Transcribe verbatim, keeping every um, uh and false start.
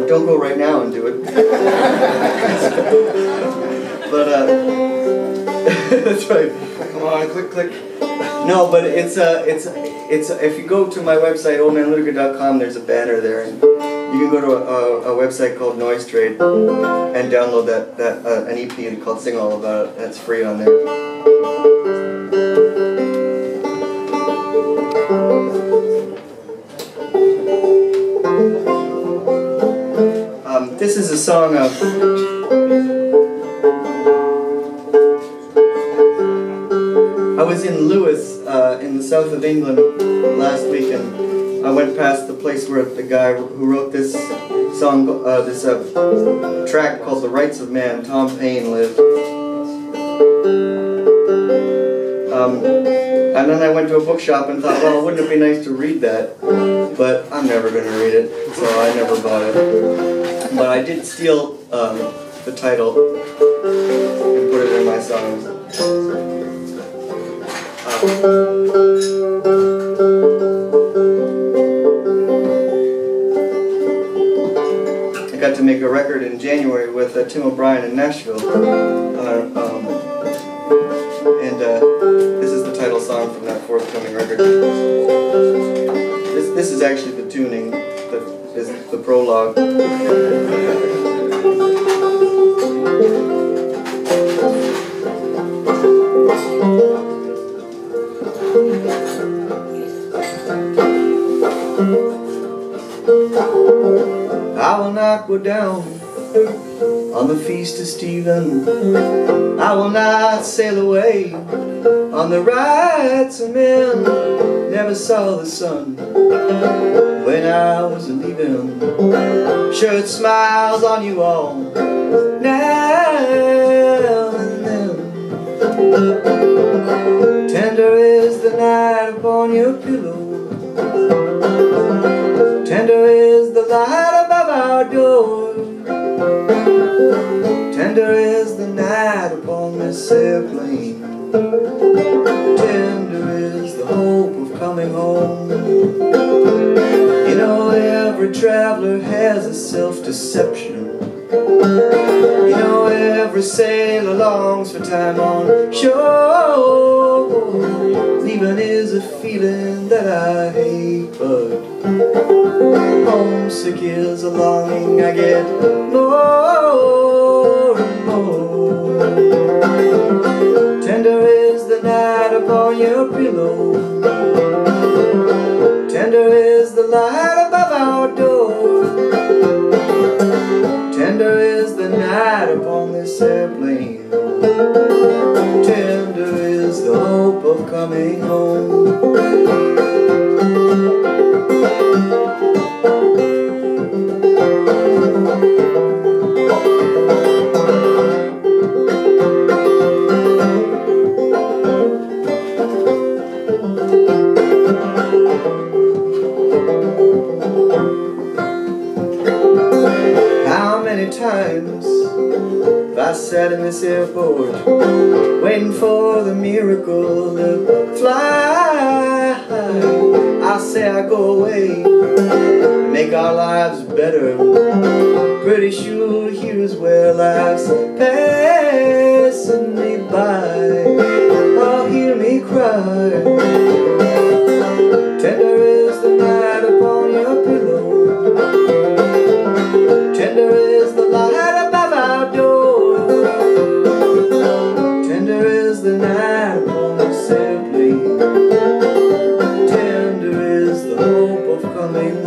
don't go right now and do it. But uh, that's right. Come on, click, click. No, but it's uh, it's it's if you go to my website old man luedecke dot com, there's a banner there, and you can go to a, a website called Noise Trade and download that that uh, an E P called Sing All About It. That's free on there. Um, this is a song of. I was in Lewis, uh, in the south of England last week, and I went past the place where the guy who wrote this song, uh, this uh, track called "The Rights of Man," Tom Paine, lived. Um, and then I went to a bookshop and thought, well, wouldn't it be nice to read that? But I'm never going to read it, so I never bought it. But I did steal um, the title and put it in my songs. I got to make a record in January with uh, Tim O'Brien in Nashville, uh, um, and uh, this is the title song from that forthcoming record. This, this is actually the tuning, that is the prologue. I will not go down on the feast of Stephen. I will not sail away on the rights of men. Never saw the sun when I was leaving. Sure it smiles on you all now and then. Tender is the night upon your pillow. Tender is the light above our door. Tender is the night upon this airplane. Tender is the hope of coming home. You know every traveler has a self-deception. You know every sailor longs for time on shore. Leaving is a feeling that I hate, but homesick is a longing I get more and more. Tender is the night upon your pillow. Tender is the light above our door. Tender is the night upon this airplane. Tender is the hope of coming home. How many times have I sat in this airport waiting for the miracle to fly? I say I go away, make our lives better. Pretty sure here's where life's passing me by. Oh, hear me cry. Tender is the night upon your pillow. Tender is the light above our door. Tender is the night upon this airplane. Tender is the hope of coming